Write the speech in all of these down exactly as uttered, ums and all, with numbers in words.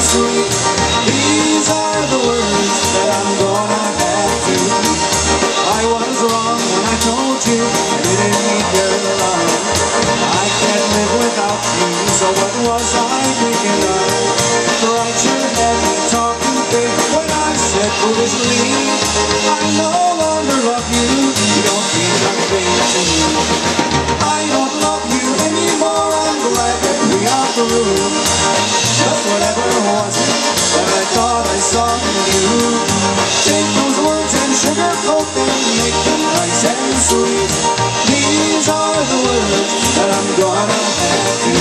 sweet. These are the words that I'm gonna have to. I was wrong when I told you I didn't need your love. I can't live without you, so what was I thinking of? Right your head and talking big when I said foolishly I no longer love you. You don't mean nothing to me. I don't love you anymore. I'm glad that we are through. Just whatever was it that I thought I saw in you. Take those words and sugarcoat them, make them nice and sweet. These are the words that I'm gonna have to.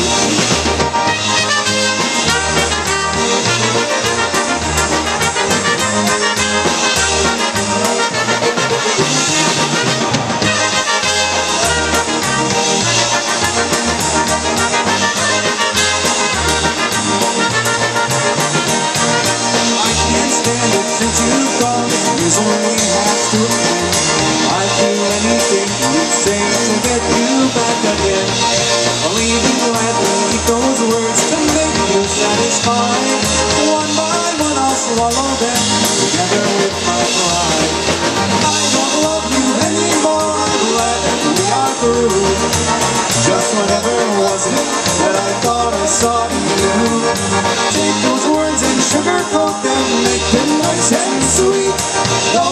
Since you've gone, misery has to end. I'd do anything you'd say to get you back again. I'll even gladly eat those words to make you satisfied. One by one I'll swallow them together with my pride. I don't love you anymore. I'm glad that we are through. Just whatever was it that I thought I saw in you. Take those words and sugarcoat them, make them nice and sweet.